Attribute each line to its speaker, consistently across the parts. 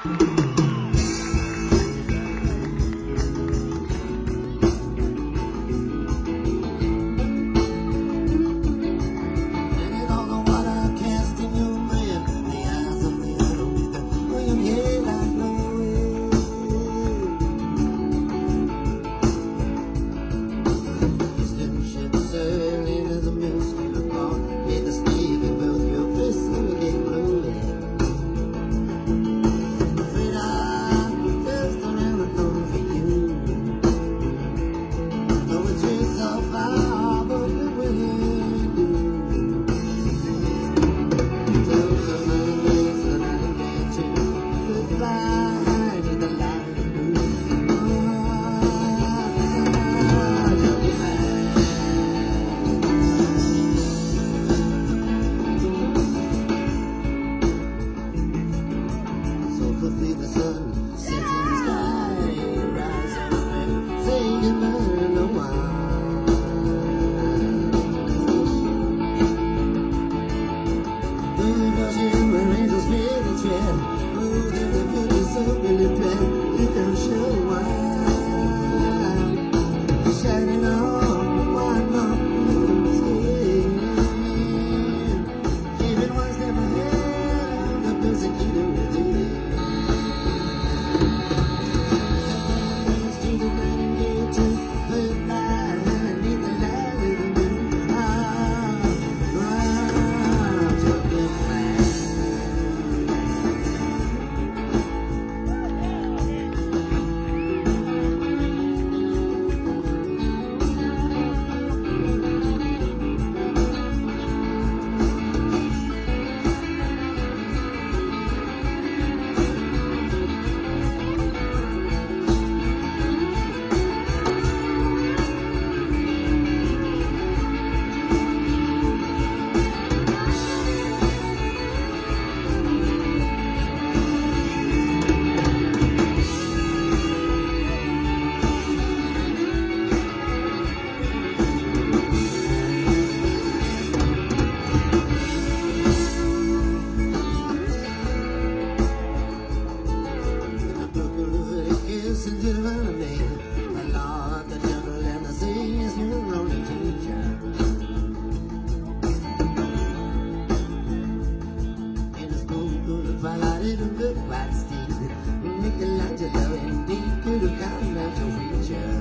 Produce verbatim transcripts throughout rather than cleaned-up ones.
Speaker 1: Michelangelo indeed could have gotten out to feature.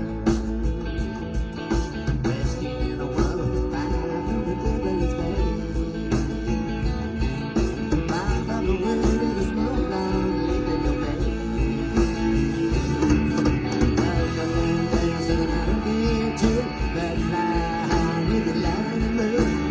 Speaker 1: Resting in a world of fire from the devil's bay. Fire from the world of the smoke down, leaving the way. Like a land dance and I don't get to that fly high with the light and the moon.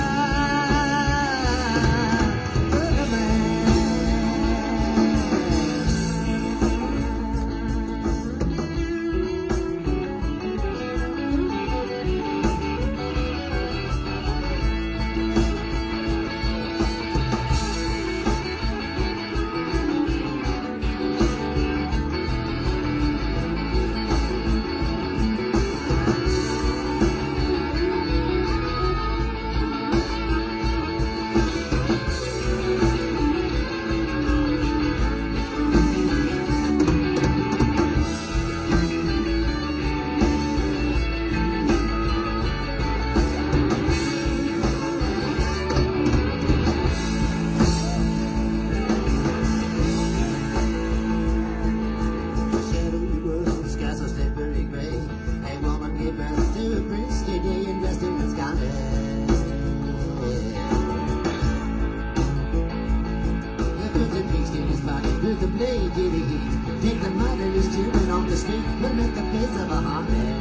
Speaker 1: The blade did heat. Take the motherless children off the street. Put them at the place of a harvest.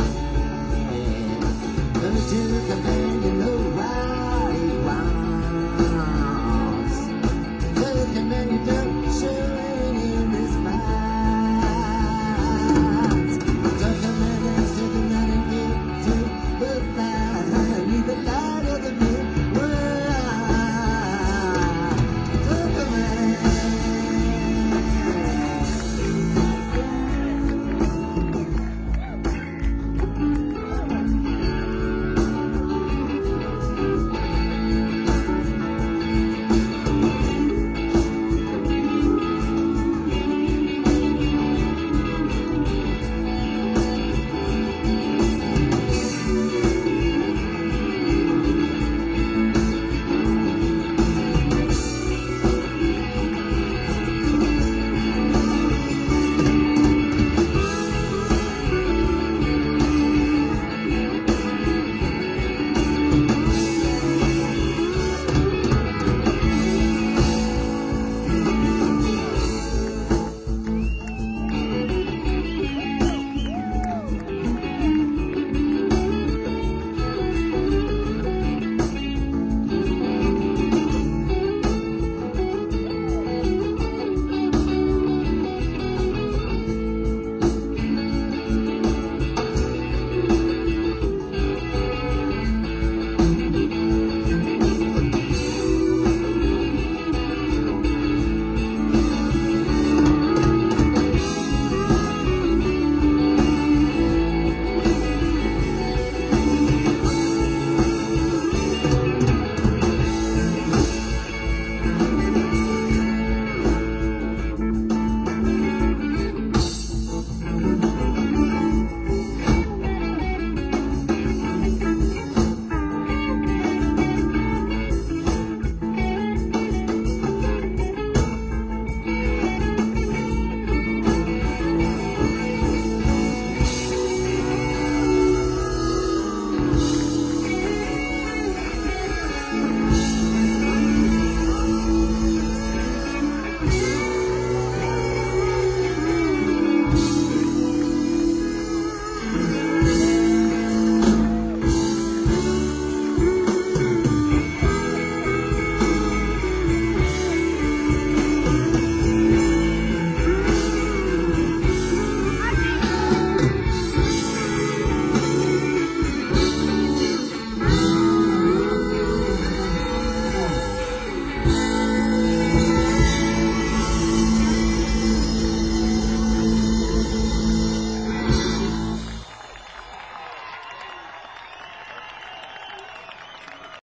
Speaker 1: Those took the man, you know why he wants. Took the man, you know.